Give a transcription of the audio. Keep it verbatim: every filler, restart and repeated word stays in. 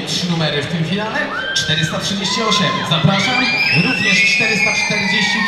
trzy numery w tym finale, czterysta trzydzieści osiem. Zapraszam, również czterysta czterdzieści.